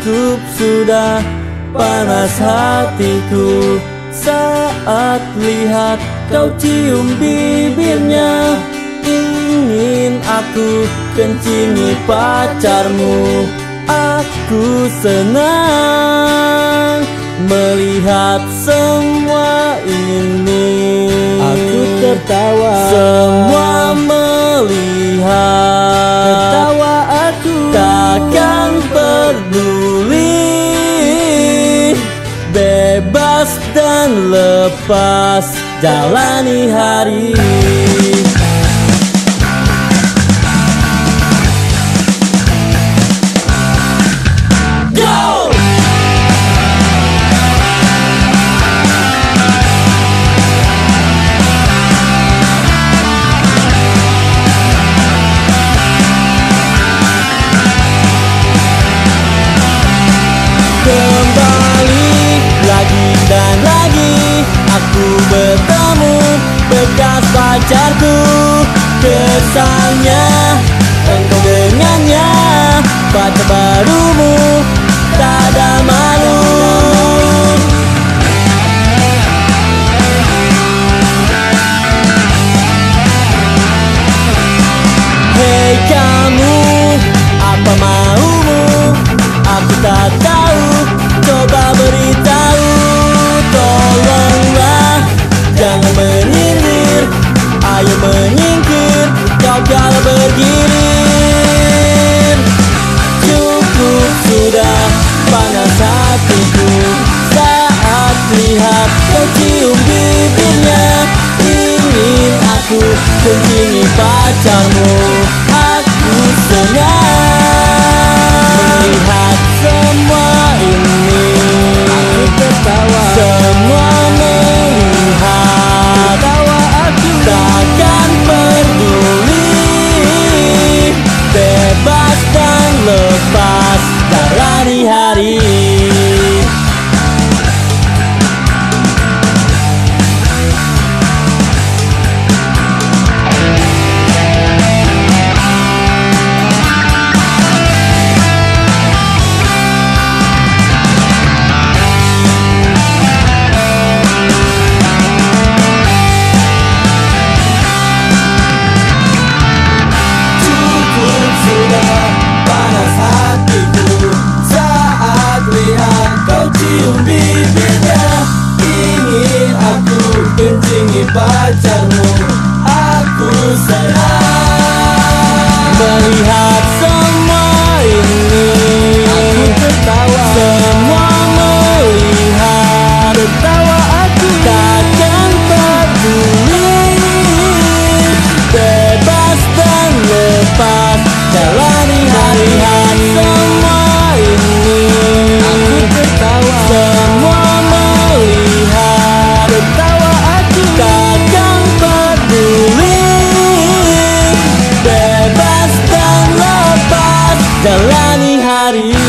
Cukup sudah panas hatiku saat lihat kau cium bibirnya. Ingin aku kencingi pacarmu. Aku senang melihat semua ini. Aku tertawa, semua melihat tertawa aku. Takkan peduli, bebas dan lepas jalani hari. Kembali lagi dan lagi aku bertemu bekas pacarku. Kesannya engkau dengannya pacar barumu tak ada malu. Hei kamu, apa maumu? Aku tak tahu, coba beritahu. Tolonglah, jangan menyindir. Ayo menyingkir, kau kalau bergirir. Cukup sudah panas hatiku saat lihat kau cium bibirnya. Ingin aku kencingi pacarmu. Aku senang melihat semua ini. Aku tertawa, semua melihat tertawa aku. Takkan peduli, bebas dan lepas jalani hari. Ingin aku kencingi pacarmu. Aku senang melihat semua ini. Aku tertawa, semua melihat tertawa aku. Takkan peduli, bebas dan lepas jalani hari-hari. Semua ini Aku tertawa, semua melihat tertawa aku. Takkan peduli, bebas dan lepas jalani hari.